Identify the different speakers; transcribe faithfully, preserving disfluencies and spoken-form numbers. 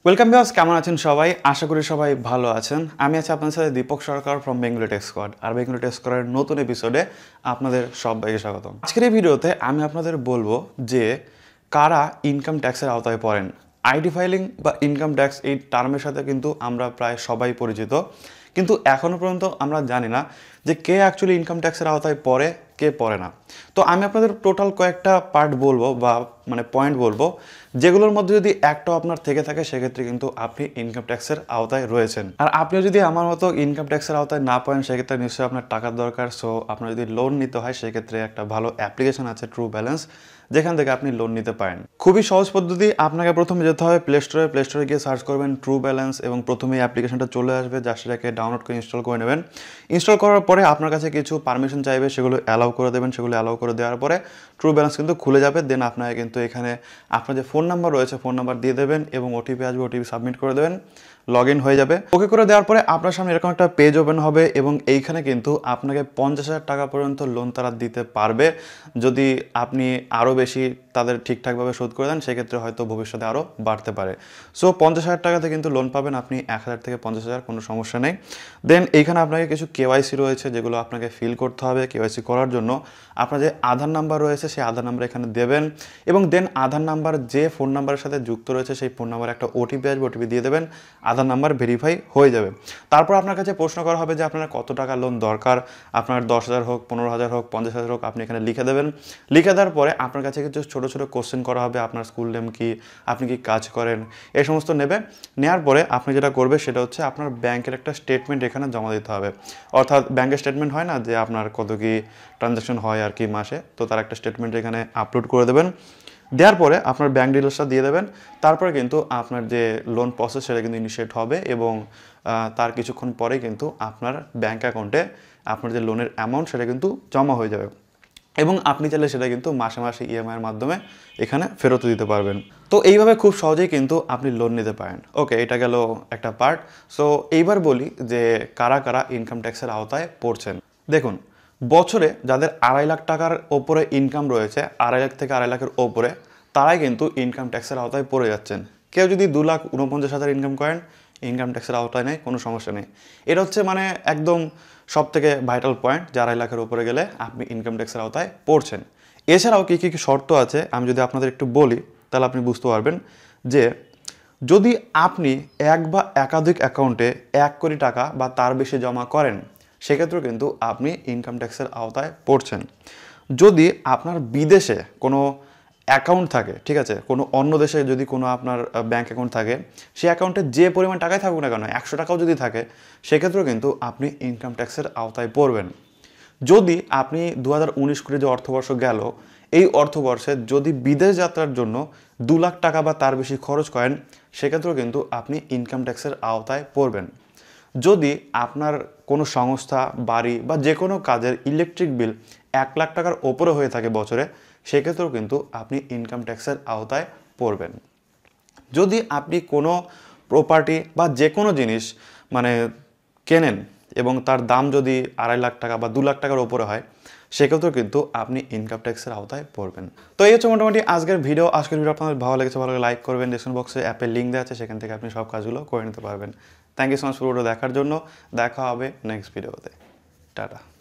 Speaker 1: Welcome viewers, কেমন আছেন সবাই? আশা করি সবাই ভালো আছেন। আমি আছি আপনাদের সাথে Dipak Sarkar from Bengali tech squad. আর বেঙ্গলি টেক স্কোয়াডের নতুন এপিসোডে আপনাদের সবাইকে স্বাগতম। আজকের এই ভিডিওতে আমি আপনাদের বলবো যে কারা ইনকাম ট্যাক্সের আওতায় পড়েন। আইটি ফাইলিং বা ইনকাম ট্যাক্স এই টার্মের সাথে কিন্তু আমরা প্রায় সবাই পরিচিত, কিন্তু এখনও পর্যন্ত আমরা জানি না যে কে অ্যাকচুয়ালি ইনকাম ট্যাক্সের আওতায় পড়ে, কে পড়ে না। তো আমি আপনাদের টোটাল কয়েকটা পার্ট বলবো বা মানে পয়েন্ট বলবো, যেগুলোর মধ্যে যদি একটাও আপনার থেকে থাকে সেক্ষেত্রে কিন্তু আপনি ইনকাম ট্যাক্সের আওতায় রয়েছেন। আর আপনিও যদি আমার মতো ইনকাম ট্যাক্সের আওতায় না পড়েন সেক্ষেত্রে নিশ্চয়ই আপনার টাকার দরকার। সো আপনার যদি লোন নিতে হয় সেক্ষেত্রে একটা ভালো অ্যাপ্লিকেশন আছে ট্রু ব্যালেন্স, যেখান থেকে আপনি লোন নিতে পারেন। খুবই সহজ পদ্ধতি। আপনাকে প্রথমে যেতে হবে প্লে স্টোরে, প্লে স্টোরে গিয়ে সার্চ করবেন ট্রু ব্যালেন্স এবং প্রথমেই অ্যাপ্লিকেশনটা চলে আসবে, জাস্ট সেটাকে ডাউনলোড করে ইনস্টল করে নেবেন। ইনস্টল করার পরে আপনার কাছে কিছু পারমিশন চাইবে, সেগুলো অ্যালাউ করে দেবেন। সেগুলো অ্যালাউ করে দেওয়ার পরে ট্রু ব্যালেন্স কিন্তু খুলে যাবে। দেন আপনাকে কিন্তু এখানে আপনার যে ফোন নাম্বার রয়েছে ফোন নাম্বার দিয়ে দেবেন এবং ওটিপি আসবে, ওটিপি সাবমিট করে দেবেন, লগ ইন হয়ে যাবে। ওকে করে দেওয়ার পরে আপনার সামনে এরকম একটা পেজ ওপেন হবে এবং এইখানে কিন্তু আপনাকে পঞ্চাশ হাজার টাকা পর্যন্ত লোন তারা দিতে পারবে। যদি আপনি আরও বেশি তাদের ঠিকঠাকভাবে শোধ করে দেন সেক্ষেত্রে হয়তো ভবিষ্যতে আরও বাড়তে পারে। সো পঞ্চাশ হাজার টাকাতে কিন্তু লোন পাবেন আপনি, এক হাজার থেকে পঞ্চাশ হাজার কোনো সমস্যা নেই। দেন এইখানে আপনাকে কিছু কেওয়াইসি রয়েছে যেগুলো আপনাকে ফিল করতে হবে। কেওয়াইসি করার জন্য আপনার যে আধার নাম্বার রয়েছে সেই আধার নাম্বার এখানে দেবেন এবং দেন আধার নাম্বার যে ফোন নাম্বারের সাথে যুক্ত রয়েছে সেই ফোন নাম্বারে একটা ওটিপি আসবে, ওটিপি দিয়ে দেবেন, আধার নাম্বার ভেরিফাই হয়ে যাবে। তারপর আপনার কাছে প্রশ্ন করা হবে যে আপনার কত টাকা লোন দরকার, আপনার দশ হাজার হোক, পনেরো হাজার হোক, পঞ্চাশ হাজার হোক, আপনি এখানে লিখে দেবেন। লিখে দেওয়ার পরে আপনার কাছে কিছু ছোটো ছোটো কোশ্চেন করা হবে, আপনার স্কুল নেম কি, আপনি কি কাজ করেন, এই সমস্ত নেবে। নেওয়ার পরে আপনি যেটা করবে সেটা হচ্ছে আপনার ব্যাংকের একটা স্টেটমেন্ট এখানে জমা দিতে হবে। অর্থাৎ ব্যাংকের স্টেটমেন্ট হয় না যে আপনার কত কি ট্রানজ্যাকশন হয় আর কি মাসে, তো তার একটা স্টেটমেন্ট এখানে আপলোড করে দেবেন। দেওয়ার পরে আপনার ব্যাঙ্ক ডিটেলসটা দিয়ে দেবেন। তারপরে কিন্তু আপনার যে লোন প্রসেস সেটা কিন্তু ইনিশিয়েট হবে এবং তার কিছুক্ষণ পরে কিন্তু আপনার ব্যাঙ্ক অ্যাকাউন্টে আপনার যে লোনের অ্যামাউন্ট সেটা কিন্তু জমা হয়ে যাবে এবং আপনি চাইলে সেটা কিন্তু মাসে মাসে ইএমআইয়ের মাধ্যমে এখানে ফেরত দিতে পারবেন। তো এইভাবে খুব সহজেই কিন্তু আপনি লোন নিতে পারেন। ওকে, এটা গেল একটা পার্ট। সো এইবার বলি যে কারা কারা ইনকাম ট্যাক্সের আওতায় পড়ছেন। দেখুন, বছরে যাদের আড়াই লাখ টাকার ওপরে ইনকাম রয়েছে, আড়াই লাখ থেকে আড়াই লাখের ওপরে, তারাই কিন্তু ইনকাম ট্যাক্সের আওতায় পড়ে যাচ্ছেন। কেউ যদি দু লাখ উনপঞ্চাশ হাজার ইনকাম করেন, ইনকাম ট্যাক্সের আওতায় নেই, কোনো সমস্যা নেই। এটা হচ্ছে মানে একদম সব থেকে ভাইটাল পয়েন্ট যে আড়াই লাখের উপরে গেলে আপনি ইনকাম ট্যাক্সের আওতায় পড়ছেন। এছাড়াও কী কী কী শর্ত আছে আমি যদি আপনাদের একটু বলি তাহলে আপনি বুঝতে পারবেন যে যদি আপনি এক বা একাধিক অ্যাকাউন্টে এক কোটি টাকা বা তার বেশি জমা করেন সেক্ষেত্রেও কিন্তু আপনি ইনকাম ট্যাক্সের আওতায় পড়ছেন। যদি আপনার বিদেশে কোনো অ্যাকাউন্ট থাকে, ঠিক আছে, কোনো অন্য দেশে যদি কোনো আপনার ব্যাঙ্ক অ্যাকাউন্ট থাকে, সেই অ্যাকাউন্টে যে পরিমাণ টাকাই থাকুক না কেন, একশো টাকাও যদি থাকে সেক্ষেত্রেও কিন্তু আপনি ইনকাম ট্যাক্সের আওতায় পড়বেন। যদি আপনি দু হাজার উনিশ কুড়ি যে অর্থবর্ষ গেল, এই অর্থবর্ষে যদি বিদেশ যাত্রার জন্য দু লাখ টাকা বা তার বেশি খরচ করেন সেক্ষেত্রেও কিন্তু আপনি ইনকাম ট্যাক্সের আওতায় পড়বেন। যদি আপনার কোনো সংস্থা, বাড়ি বা যে কোনো কাজের ইলেকট্রিক বিল এক লাখ টাকার ওপরে হয়ে থাকে বছরে, সেক্ষেত্রেও কিন্তু আপনি ইনকাম ট্যাক্সের আওতায় পড়বেন। যদি আপনি কোনো প্রপার্টি বা যে কোনো জিনিস মানে কেনেন এবং তার দাম যদি আড়াই লাখ টাকা বা দু লাখ টাকার ওপরে হয় সেক্ষেত্রেও কিন্তু আপনি ইনকাম ট্যাক্সের আওতায় পড়বেন। তো এই হচ্ছে মোটামুটি আজকের ভিডিও। আজকের ভিডিও আপনাদের ভালো লেগেছে, ভালো লাইক করবেন, ডিসক্রিপশন বক্সে অ্যাপের লিঙ্ক দেওয়া আছে, সেখান থেকে আপনি সব কাজগুলো করে নিতে পারবেন। থ্যাংক ইউ সো মাচ পুরোটা দেখার জন্য। দেখা হবে নেক্সট ভিডিওতে। টাটা।